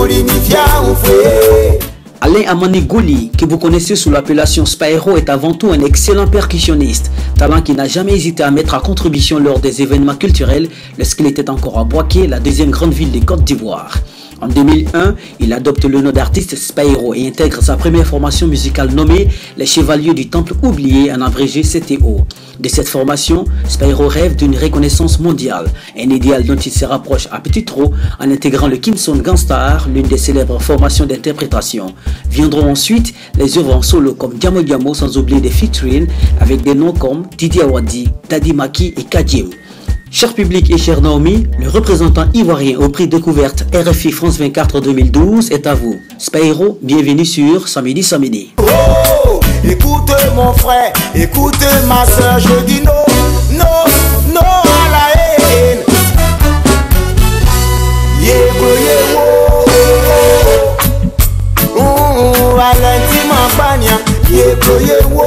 Alain Amani Gouli, que vous connaissez sous l'appellation Spyro, est avant tout un excellent percussionniste, talent qui n'a jamais hésité à mettre à contribution lors des événements culturels lorsqu'il était encore à Boaké, la deuxième grande ville de Côte d'Ivoire. En 2001, il adopte le nom d'artiste Spyro et intègre sa première formation musicale nommée Les Chevaliers du Temple Oublié, en abrégé CTO. De cette formation, Spyro rêve d'une reconnaissance mondiale, un idéal dont il se rapproche à petit trot en intégrant le Kimson Gangstar, l'une des célèbres formations d'interprétation. Viendront ensuite les œuvres en solo comme Diamo Diamo, sans oublier des featuring avec des noms comme Didi Awadi, Daddy Maki et Kadim. Cher public et cher Naomi, le représentant ivoirien au prix découverte RFI France 24 2012 est à vous. Spyro, bienvenue sur Samedi Samedi. Oh, écoute mon frère, écoute ma soeur, je dis non, non, non à la haine. Alain Timampania,